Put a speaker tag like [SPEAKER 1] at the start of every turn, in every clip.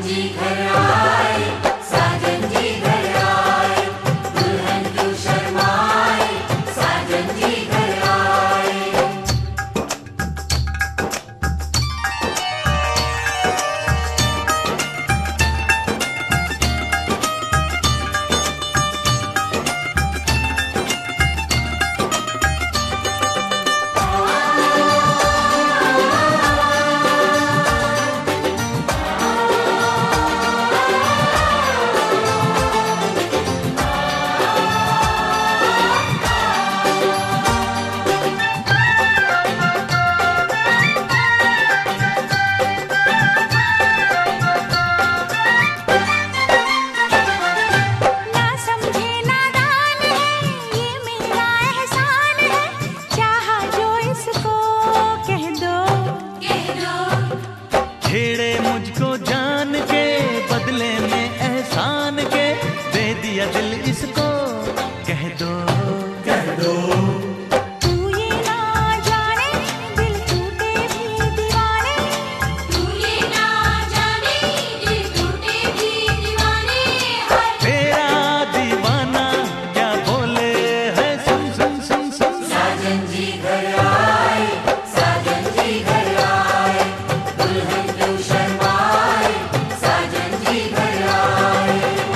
[SPEAKER 1] जी घर आए, साजन जी घर आए, दुल्हन क्यों शर्माए, साजन जी घर आए।
[SPEAKER 2] छेड़े मुझको जान के, बदले में एहसान के, दे दिया दिल इसको, कह दो कह दो।
[SPEAKER 3] तू ये ना जाने दिल टूटे भी दीवाने, तू ये ना जाने दिल टूटे भी दीवाने।
[SPEAKER 2] तेरा दीवाना क्या बोले है, सुन सुन सुन सुन।
[SPEAKER 1] साजन जी घर आए, साजन जी घर आए, दुल्हन क्यों शर्माए, साजन जी घर आए।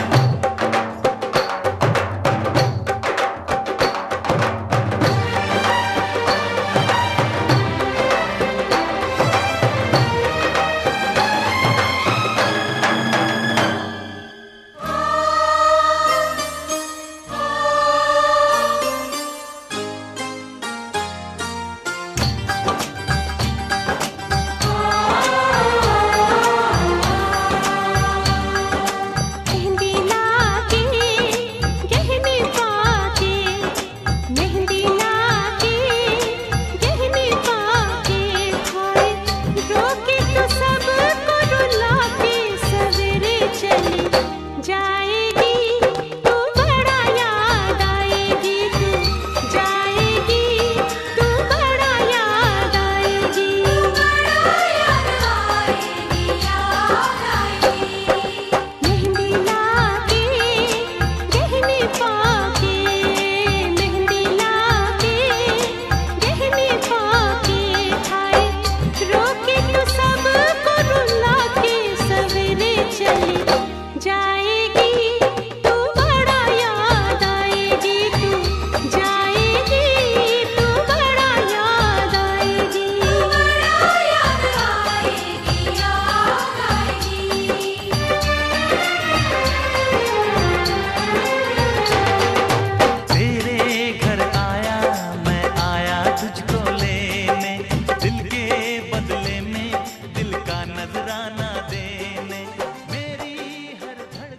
[SPEAKER 3] मेहंदी लाके गहने पाके, मेहंदी लाके गहने पाके, हाय रोके तो सबको रुला के, सवेरे चली जाएगी तू, बड़ा याद आएगी तू, जाएगी तू, बड़ा याद आएगी, बड़ा याद आएगी, याद आएगी। मेहंदी लाके गहने पाके, मेहंदी लाके गहने पाके, हाय रोके तो सबको रुला के, सवेरे चली जाएगी तू, बड़ा याद आएगी तू, जाएगी तू, बड़ा याद आएगी, बड़ा याद आएगी, याद आएगी।
[SPEAKER 2] तेरे घर आया मैं, आया तुझको लेने, दिल के बदले में दिल का नजराना देने, मेरी हर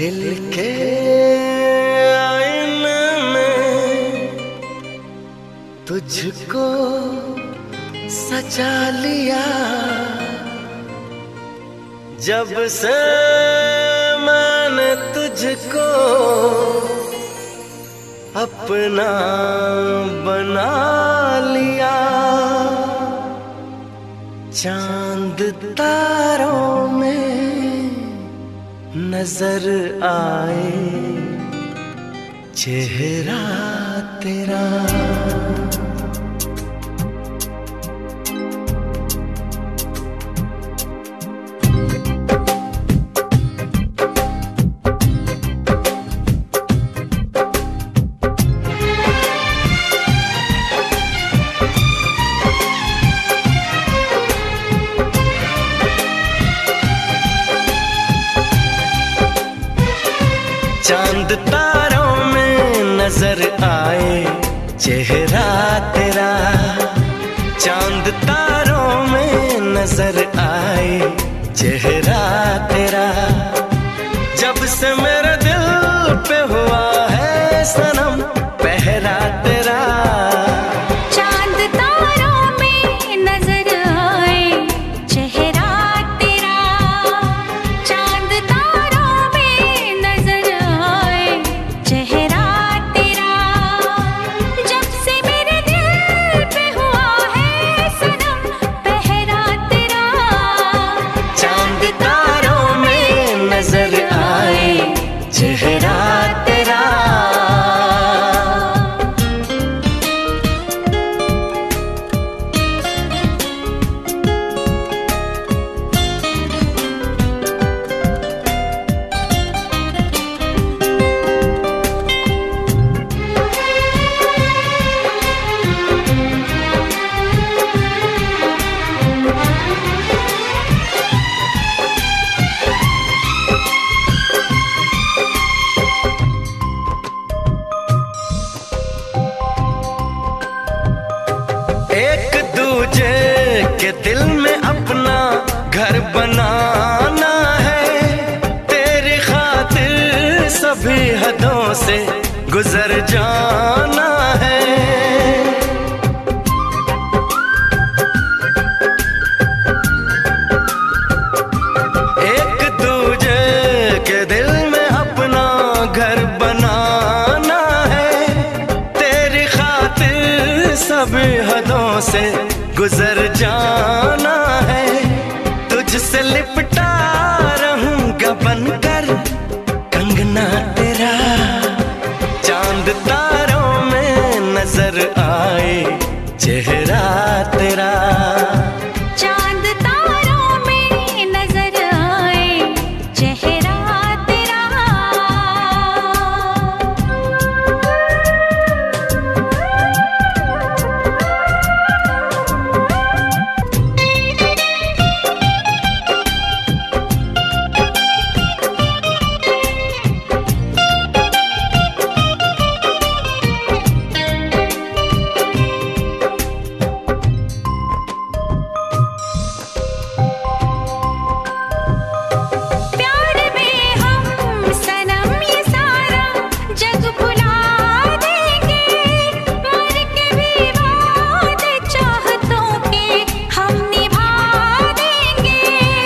[SPEAKER 4] दिल के आईने में तुझको सजा लिया, जब से मैंने तुझको अपना बना लिया। चांद तारों में नजर आए चेहरा तेरा। चांद तारों में नजर आए चेहरा तेरा। चांद तारों में नजर आए चेहरा तेरा। जब से मेरे दिल पे हुआ है सनम पहरा तेरा।
[SPEAKER 3] चांद तारों में नजर आए चेहरा तेरा। चांद तारों में नजर आए चेहरा तेरा। जब से मेरे दिल पे हुआ है सनम पहरा तेरा।
[SPEAKER 4] चांद तारों में नजर आए चेहरा तेरा। एक दूजे के दिल में अपना घर बनाना है। तेरी खातिर सभी हदों से गुजर जाना है। एक दूजे के दिल में अपना घर बनाना है। तेरी खातिर सभी हदों से गुजर जाना है। तुझसे लिपटा रहूंगा बनकर कंगना तेरा। चांद तारों में नजर आए चेहरा तेरा।
[SPEAKER 3] चांद तारों में नजर आए चेहरा तेरा। प्यार में हम सनम ये सारा जग भुला देंगे। मर के भी वादे चाहतों के हम निभा देंगे।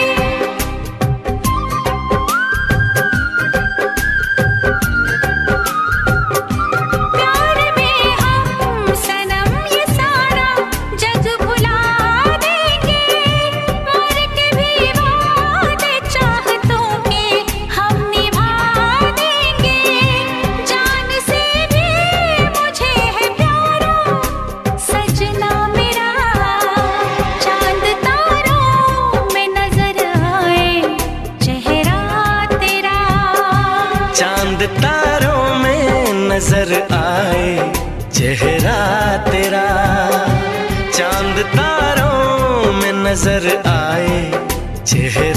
[SPEAKER 3] प्यार में हम सनम ये सारा जग भुला देंगे। मर के भी वादे चाहतों के हम निभा देंगे। जान से भी मुझे है प्यारा सजना मेरा। चांद तारों में नजर आए चेहरा तेरा।
[SPEAKER 4] चांद तारों में नजर आए चेहरा तेरा। चांद तारों में नजर आए चेहरा